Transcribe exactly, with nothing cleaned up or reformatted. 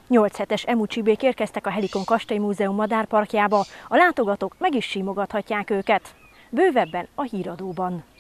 nyolc hetes emucsibék érkeztek a Helikon Kastély Múzeum madárparkjába, a látogatók meg is simogathatják őket. Bővebben a híradóban.